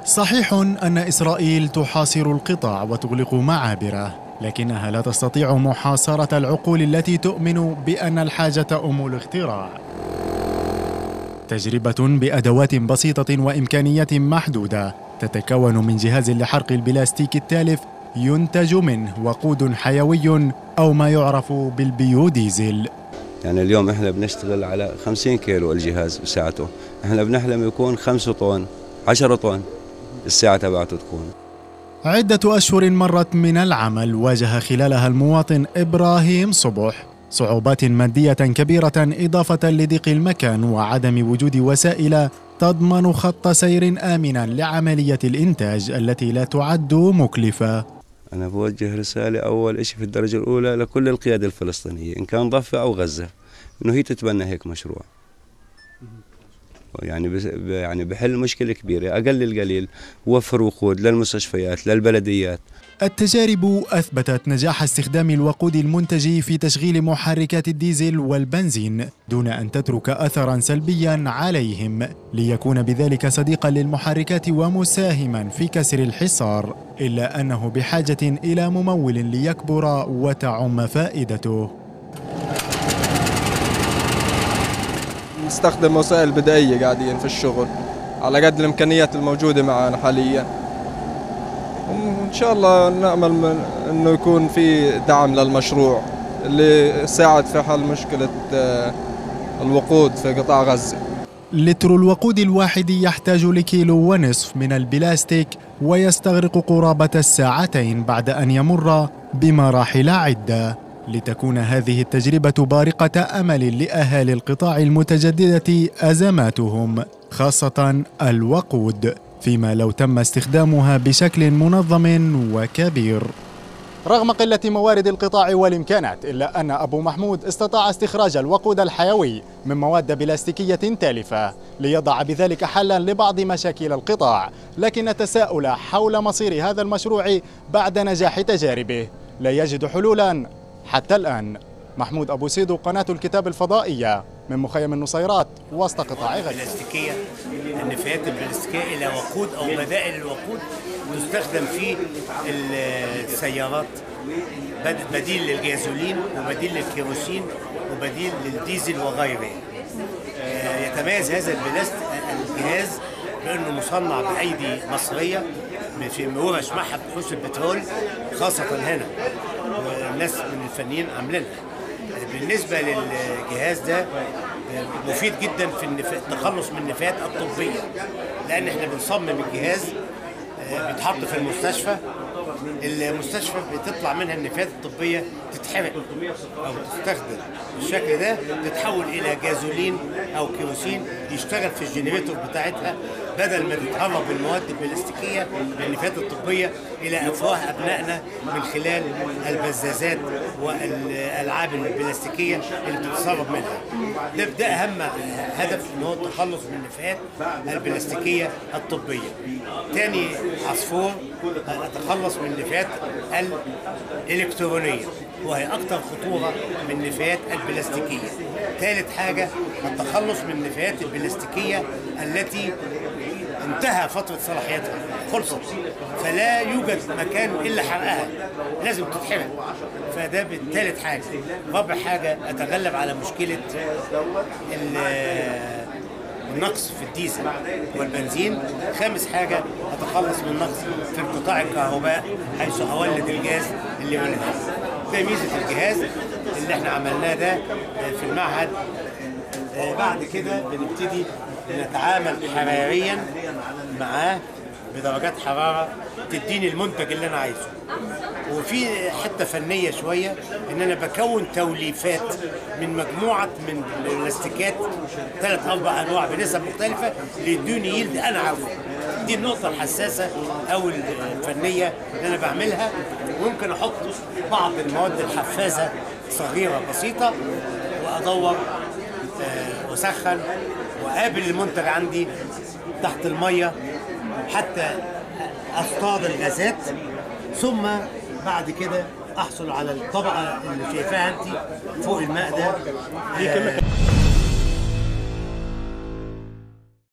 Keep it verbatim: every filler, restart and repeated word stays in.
صحيح أن إسرائيل تحاصر القطاع وتغلق معابره، لكنها لا تستطيع محاصرة العقول التي تؤمن بأن الحاجة أم الاختراع. تجربة بأدوات بسيطة وإمكانيات محدودة تتكون من جهاز لحرق البلاستيك التالف ينتج منه وقود حيوي أو ما يعرف بالبيوديزل. يعني اليوم احنا بنشتغل على خمسين كيلو الجهاز بساعته، احنا بنحلم يكون خمسة طن عشرة طن الساعة تبعته تكون. عدة أشهر مرت من العمل واجه خلالها المواطن إبراهيم صبح صعوبات مادية كبيرة إضافة لضيق المكان وعدم وجود وسائل تضمن خط سير آمنا لعملية الإنتاج التي لا تعد مكلفة. أنا بوجه رسالة أول شيء في الدرجة الأولى لكل القيادة الفلسطينية إن كان ضفة أو غزة إنه هي تتبنى هيك مشروع. يعني يعني بحل مشكلة كبيرة، أقل القليل وفر وقود للمستشفيات للبلديات. التجارب أثبتت نجاح استخدام الوقود المنتج في تشغيل محركات الديزل والبنزين دون أن تترك أثراً سلبياً عليهم، ليكون بذلك صديقاً للمحركات ومساهماً في كسر الحصار، إلا أنه بحاجة إلى ممول ليكبر وتعم فائدته. نستخدم وسائل بدائية قاعدين في الشغل على قد الإمكانيات الموجودة معنا حالياً. إن شاء الله نأمل إنه يكون في دعم للمشروع اللي يساعد في حل مشكلة الوقود في قطاع غزة. لتر الوقود الواحد يحتاج لكيلو ونصف من البلاستيك ويستغرق قرابة الساعتين بعد أن يمر بمراحل عدة، لتكون هذه التجربة بارقة أمل لأهالي القطاع المتجددة أزماتهم، خاصة الوقود، فيما لو تم استخدامها بشكل منظم وكبير. رغم قلة موارد القطاع والإمكانات، إلا أن أبو محمود استطاع استخراج الوقود الحيوي من مواد بلاستيكية تالفة ليضع بذلك حلا لبعض مشاكل القطاع، لكن التساؤل حول مصير هذا المشروع بعد نجاح تجاربه لا يجد حلولا حتى الآن. محمود أبو سيدو، قناة الكتاب الفضائية، من مخيم النصيرات وسط قطاع غزة. البلاستيكية، النفايات البلاستيكية إلى وقود أو بدائل الوقود تستخدم في السيارات، بديل للجازولين وبديل للكيروسين وبديل للديزل وغيره. يتميز هذا الجهاز بأنه مصنع بأيدي مصرية في ورش معهد بحوث البترول خاصة هنا، والناس من الفنيين عاملينها. بالنسبة للجهاز ده مفيد جدا في التخلص من النفايات الطبية، لأن احنا بنصمم الجهاز بيتحط في المستشفى، المستشفى بتطلع منها النفايات الطبية تتحرق أو تستخدم بالشكل ده، تتحول إلى جازولين أو كيروسين يشتغل في الجنريتور بتاعتها، بدل ما تتهرب المواد البلاستيكية بالنفايات الطبية إلى أفواه أبنائنا من خلال البزازات والألعاب البلاستيكية اللي بتتسرب منها. ده, ده أهم هدف، إن هو التخلص من النفايات البلاستيكية الطبية. تاني عصفور التخلص من النفايات الإلكترونية، وهي أكثر خطورة من النفايات البلاستيكية. ثالث حاجة التخلص من النفايات البلاستيكية التي انتهى فترة صلاحيتها، خلصت، فلا يوجد مكان إلا حرقها، لازم تتحرق. فده بالثالث حاجة. رابع حاجة أتغلب على مشكلة النقص في الديزل والبنزين. خامس حاجة أتخلص من النقص في انقطاع الكهرباء حيث أولد الجاز اللي ولدها. ده ميزة الجهاز اللي احنا عملناه ده في المعهد. بعد كده بنبتدي نتعامل حراريا معاه بدرجات حرارة تديني المنتج اللي أنا عايزه. وفي حتة فنية شوية إن أنا بكون توليفات من مجموعة من البلاستيكات، ثلاث أربع أنواع بنسب مختلفة ليدوني يلد أنا عارفه. دي النقطة الحساسة أو الفنية اللي أنا بعملها. وممكن أحط بعض المواد الحفازة صغيرة بسيطة وأدور وأسخن وأقابل المنتج عندي تحت المية حتى أصطاد الغازات، ثم بعد كده أحصل على الطبقة اللي شايفاها أنت فوق الماء ده.